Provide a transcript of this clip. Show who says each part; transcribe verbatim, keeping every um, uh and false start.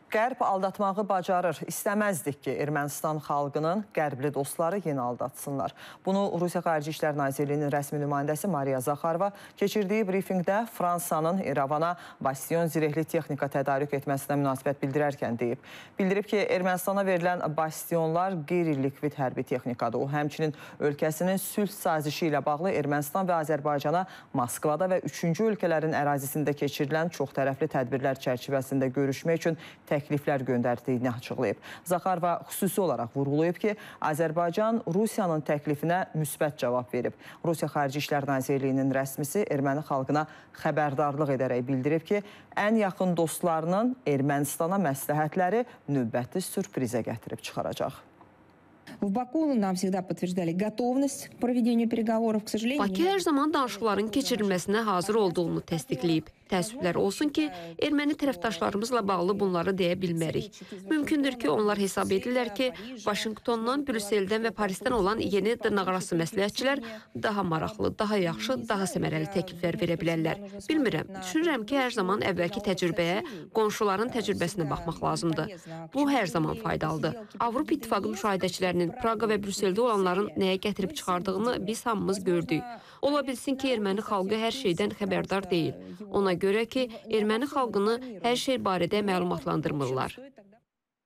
Speaker 1: Qərb aldatmağı bacarır. İstəməzdik ki, Ermənistan xalqının qərbli dostları yeni aldatsınlar. Bunu Rusiya Xarici İşlər Nazirliyinin rəsmi nümayəndəsi Mariya Zaxarova keçirdiyi brifinqdə Fransanın İrəvana bastion zirehli texnika tədarük etməsinə münasibət bildirərkən deyib. Bildirib ki, Ermənistana verilən bastionlar qeyri-likvid hərbi texnikadır. O, həmçinin ölkəsinin sülh sazişi ilə bağlı Ermənistan və Azərbaycana Moskvada və üçüncü ölkələrin ərazisində keçirilən çox tərəfli tədbirlər çərçivəsində görüşmək üçün təkliflər göndərdiyini açıqlayıb. Zaxarova xüsusi olaraq vurğulayıb ki, Azərbaycan Rusiyanın təklifinə müsbət cavab verib. Rusiya Xarici İşlər Nazirliyinin rəsmisi erməni xalqına xəbərdarlıq edərək bildirib ki, ən yaxın dostlarının Ermənistana məsləhətləri növbəti sürprizə gətirib çıxaracaq.
Speaker 2: В Баку нам всегда подтверждали готовность к проведению переговоров. К сожалению,
Speaker 3: Bakı hər zaman danışıqların keçirilməsinə hazır olduğunu təsdiqləyib. Təəssüflər olsun ki, erməni tərəfdaşlarımızla bağlı bunları deyə bilmərik. Mümkündür ki, onlar hesab edirlər ki, Vaşinqtondan, Brüsseldən və Parisdən olan yeni dırnaqarası məsləhətçilər daha maraqlı, daha yaxşı, daha səmərəli təkliflər verə bilərlər. Bilmirəm, düşünürəm ki, hər zaman əvvəlki təcrübəyə, qonşuların təcrübəsinə baxmaq lazımdır. Bu hər zaman faydalıdır. Avropa İttifaqı müşahidəçilərinin Praqa və Brüsseldə olanların nəyə gətirib çıxardığını biz hamımız gördük. Ola bilsin ki, erməni xalqı hər şeydən xəbərdar deyil. Ona görə ki, erməni xalqını hər şey barədə məlumatlandırmırlar.